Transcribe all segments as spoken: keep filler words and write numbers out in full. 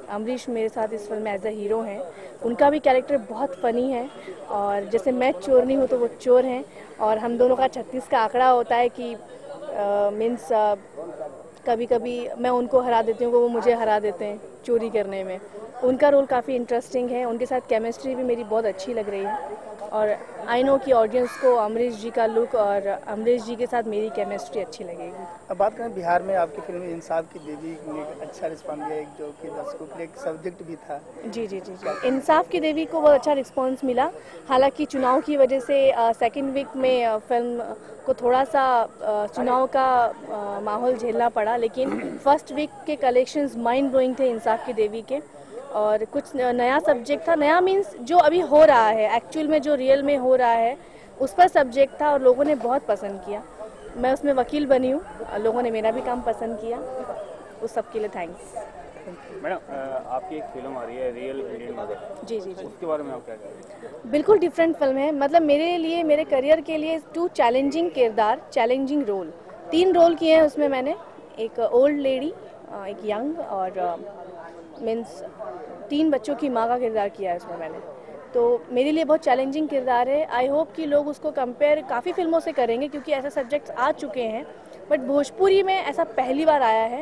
अमरीश मेरे साथ इस फिल्म में एज अ हीरो हैं। उनका भी कैरेक्टर बहुत फ़नी है और जैसे मैं चोरनी हूँ तो वो चोर हैं और हम दोनों का छत्तीस का आंकड़ा होता है कि मीन्स कभी कभी मैं उनको हरा देती हूँ, वो मुझे हरा देते हैं चोरी करने में। उनका रोल काफ़ी इंटरेस्टिंग है, उनके साथ केमिस्ट्री भी मेरी बहुत अच्छी लग रही है और आई नो कि ऑडियंस को अमरीश जी का लुक और अमरीश जी के साथ मेरी केमिस्ट्री अच्छी लगेगी। अब बात करें बिहार में, आपकी फिल्म इंसाफ की देवी ने एक अच्छा रिस्पॉन्स दिया, एक जो कि दर्शकों के लिए एक सब्जेक्ट भी था। जी जी जी जी इंसाफ की देवी को बहुत अच्छा रिस्पांस मिला। हालांकि चुनाव की वजह से सेकंड वीक में आ, फिल्म को थोड़ा सा आ, चुनाव का आ, माहौल झेलना पड़ा, लेकिन फर्स्ट वीक के कलेक्शंस माइंड ब्लोइंग थे इंसाफ की देवी के। और कुछ नया सब्जेक्ट था, नया मीन्स जो अभी हो रहा है एक्चुअल में, जो रियल में हो रहा है उस पर सब्जेक्ट था और लोगों ने बहुत पसंद किया। मैं उसमें वकील बनी हूँ, लोगों ने मेरा भी काम पसंद किया, उस सब के लिए थैंक्स। मैडम, आपकी एक फिल्म आ रही है रियल इंडियन मदर, जी जी जी उसके बारे में आप क्या कहेंगे? बिल्कुल डिफरेंट फिल्म है, मतलब मेरे लिए, मेरे करियर के लिए टू चैलेंजिंग किरदार, चैलेंजिंग रोल, तीन रोल किए हैं उसमें मैंने। एक ओल्ड लेडी, एक यंग और मीन्स तीन बच्चों की माँ का किरदार किया है उसमें मैंने। तो मेरे लिए बहुत चैलेंजिंग किरदार है। आई होप कि लोग उसको कंपेयर काफ़ी फिल्मों से करेंगे क्योंकि ऐसे सब्जेक्ट्स आ चुके हैं, बट भोजपुरी में ऐसा पहली बार आया है।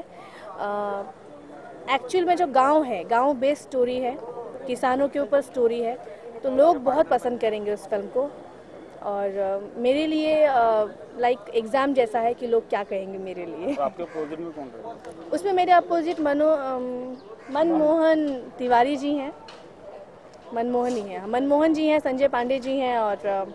एक्चुअल में जो गांव है, गांव बेस्ड स्टोरी है, किसानों के ऊपर स्टोरी है, तो लोग बहुत पसंद करेंगे उस फिल्म को। और uh, मेरे लिए लाइक uh, एग्ज़ाम like जैसा है कि लोग क्या कहेंगे मेरे लिए। तो आपके अपोजिट में कौन रहा? उसमें मेरे अपोजिट मनो मनमोहन तिवारी जी हैं, मनमोहन ही हैं, मनमोहन जी हैं, संजय पांडे जी हैं और uh,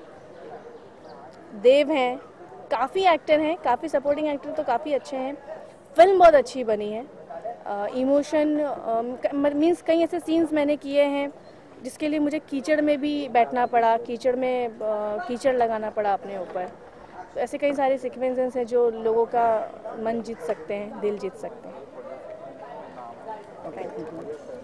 देव हैं। काफ़ी एक्टर हैं, काफ़ी सपोर्टिंग एक्टर तो काफ़ी अच्छे हैं। फिल्म बहुत अच्छी बनी है। इमोशन मीन्स कई ऐसे सीन्स मैंने किए हैं जिसके लिए मुझे कीचड़ में भी बैठना पड़ा, कीचड़ में uh, कीचड़ लगाना पड़ा अपने ऊपर। तो ऐसे कई सारे सीक्वेंसेस हैं जो लोगों का मन जीत सकते हैं, दिल जीत सकते हैं। ओके।